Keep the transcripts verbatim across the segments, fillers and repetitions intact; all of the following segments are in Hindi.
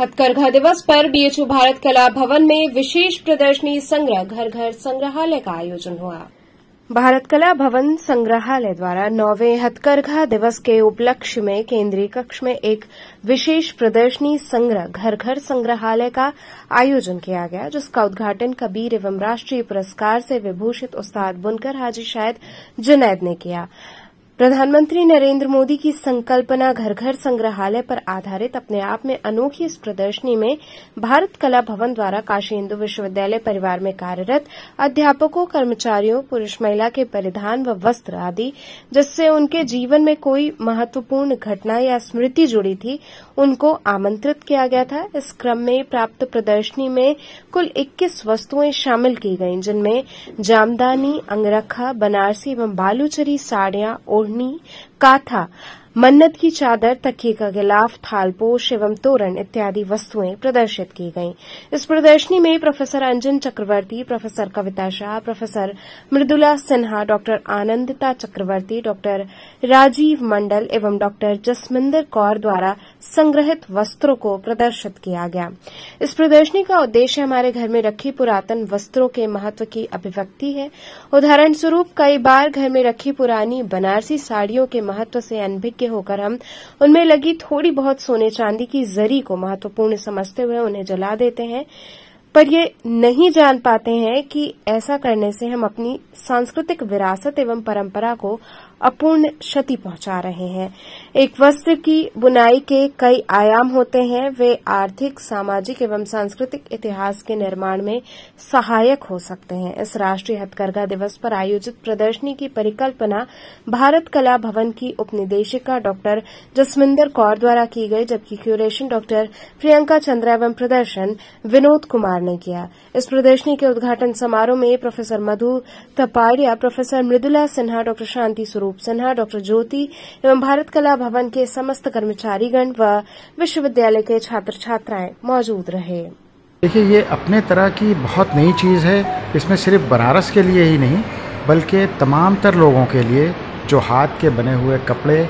हथकरघा दिवस पर बीएचयू भारत कला भवन में विशेष प्रदर्शनी संग्रह घर घर संग्रहालय का आयोजन हुआ। भारत कला भवन संग्रहालय द्वारा नौवें हथकरघा दिवस के उपलक्ष्य में केंद्रीय कक्ष में एक विशेष प्रदर्शनी संग्रह घर घर संग्रहालय का आयोजन किया गया, जिसका उद्घाटन कबीर एवं राष्ट्रीय पुरस्कार से विभूषित उस्ताद बुनकर हाजी शायद जुनैद ने किया। प्रधानमंत्री नरेंद्र मोदी की संकल्पना घर घर संग्रहालय पर आधारित अपने आप में अनोखी इस प्रदर्शनी में भारत कला भवन द्वारा काशी हिंदू विश्वविद्यालय परिवार में कार्यरत अध्यापकों, कर्मचारियों, पुरुष महिला के परिधान व वस्त्र आदि जिससे उनके जीवन में कोई महत्वपूर्ण घटना या स्मृति जुड़ी थी, उनको आमंत्रित किया गया था। इस क्रम में प्राप्त प्रदर्शनी में कुल इक्कीस वस्तुएं शामिल की गईं, जिनमें जामदानी, अंगरखा, बनारसी एवं बालूचरी साड़ियां, ओढ़नी, काथा, मन्नत की चादर, तकिए का गिलाफ, थालपोश एवं तोरण इत्यादि वस्तुएं प्रदर्शित की गईं। इस प्रदर्शनी में professor Anjan Chakraborty, professor Kavita Shah, professor Mridula Sinha, doctor Anandita Chakraborty, doctor Rajiv Mandal एवं डॉक्टर जसमिंदर कौर द्वारा संग्रहित वस्त्रों को प्रदर्शित किया गया। इस प्रदर्शनी का उद्देश्य हमारे घर में रखी पुरातन वस्त्रों के महत्व की अभिव्यक्ति है। उदाहरण स्वरूप कई बार घर में रखी पुरानी बनारसी साड़ियों के महत्व से अनभिज्ञ होकर हम उनमें लगी थोड़ी बहुत सोने चांदी की जरी को महत्वपूर्ण समझते हुए उन्हें जला देते हैं, पर ये नहीं जान पाते हैं कि ऐसा करने से हम अपनी सांस्कृतिक विरासत एवं परंपरा को अपूर्ण क्षति पहुंचा रहे हैं। एक वस्त्र की बुनाई के कई आयाम होते हैं। वे आर्थिक, सामाजिक एवं सांस्कृतिक इतिहास के निर्माण में सहायक हो सकते हैं। इस राष्ट्रीय हथकरघा दिवस पर आयोजित प्रदर्शनी की परिकल्पना भारत कला भवन की उपनिदेशिका डॉक्टर जसमिंदर कौर द्वारा की गई, जबकि क्यूरेशन डॉक्टर प्रियंका चंद्रा एवं प्रदर्शन विनोद कुमार ने किया। इस प्रदर्शनी के उद्घाटन समारोह में professor Madhu Tapadia, professor Mridula Sinha, doctor Shanti Swaroop Sinha, doctor ज्योति एवं भारत कला भवन के समस्त कर्मचारीगण व विश्वविद्यालय के छात्र छात्राएं मौजूद रहे। देखिए, ये अपने तरह की बहुत नई चीज़ है। इसमें सिर्फ बनारस के लिए ही नहीं बल्कि तमाम तर लोगों के लिए जो हाथ के बने हुए कपड़े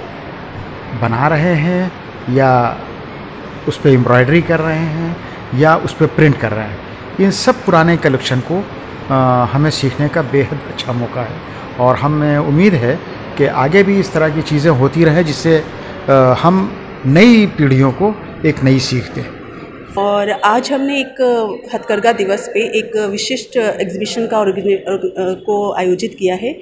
बना रहे हैं या उस पर एम्ब्रॉयडरी कर रहे हैं या उस पर प्रिंट कर रहे हैं, इन सब पुराने कलेक्शन को आ, हमें सीखने का बेहद अच्छा मौका है और हमें उम्मीद है कि आगे भी इस तरह की चीज़ें होती रहे, जिससे हम नई पीढ़ियों को एक नई सीख दें। और आज हमने एक हथकरघा दिवस पे एक विशिष्ट एग्जीबिशन का को आयोजित किया है।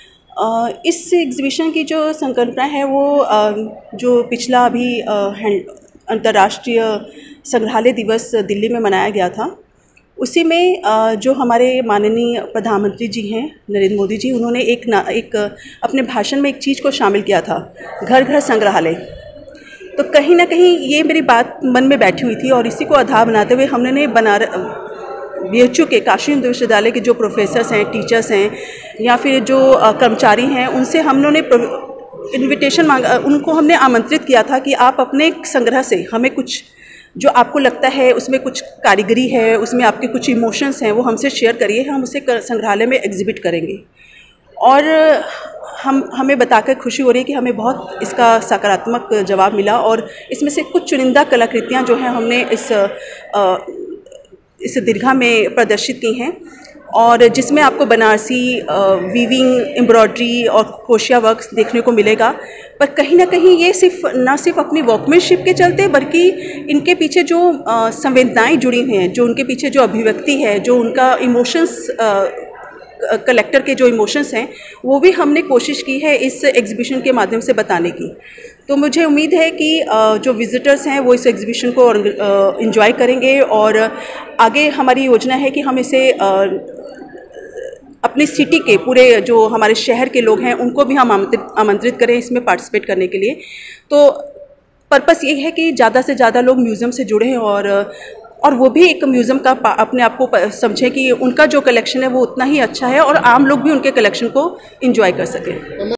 इस एग्जीबिशन की जो संकल्पना है वो जो पिछला अभी अंतर्राष्ट्रीय संग्रहालय दिवस दिल्ली में मनाया गया था, उसी में जो हमारे माननीय प्रधानमंत्री जी हैं नरेंद्र मोदी जी, उन्होंने एक ना एक अपने भाषण में एक चीज़ को शामिल किया था, घर घर संग्रहालय। तो कहीं ना कहीं ये मेरी बात मन में बैठी हुई थी और इसी को आधार बनाते हुए हमने बनारस बीएचयू के काशी हिंदू विश्वविद्यालय के जो प्रोफेसर्स हैं, टीचर्स हैं या फिर जो कर्मचारी हैं, उनसे हमने इन्विटेशन मांगा, उनको हमने आमंत्रित किया था कि आप अपने संग्रह से हमें कुछ जो आपको लगता है उसमें कुछ कारीगरी है, उसमें आपके कुछ इमोशंस हैं, वो हमसे शेयर करिए, हम उसे संग्रहालय में एग्जिबिट करेंगे। और हम हमें बताकर खुशी हो रही है कि हमें बहुत इसका सकारात्मक जवाब मिला और इसमें से कुछ चुनिंदा कलाकृतियाँ जो हैं हमने इस आ, इस दीर्घा में प्रदर्शित की हैं और जिसमें आपको बनारसी वीविंग, एम्ब्रॉयडरी और क्रोशिया वर्क देखने को मिलेगा। पर कहीं ना कहीं ये सिर्फ न सिर्फ अपनी वर्कमैनशिप के चलते बल्कि इनके पीछे जो संवेदनाएं जुड़ी हुई हैं, जो उनके पीछे जो अभिव्यक्ति है, जो उनका इमोशंस, कलेक्टर के जो इमोशंस हैं, वो भी हमने कोशिश की है इस एग्जीबिशन के माध्यम से बताने की। तो मुझे उम्मीद है कि जो विजिटर्स हैं वो इस एग्जीबिशन को एंजॉय करेंगे और आगे हमारी योजना है कि हम इसे अपनी सिटी के पूरे जो हमारे शहर के लोग हैं उनको भी हम आमंत्रित आमंत्रित करें इसमें पार्टिसिपेट करने के लिए। तो पर्पस ये है कि ज़्यादा से ज़्यादा लोग म्यूज़ियम से जुड़ें और और वो भी एक म्यूज़ियम का अपने आप को समझें कि उनका जो कलेक्शन है वो उतना ही अच्छा है और आम लोग भी उनके कलेक्शन को एंजॉय कर सकें।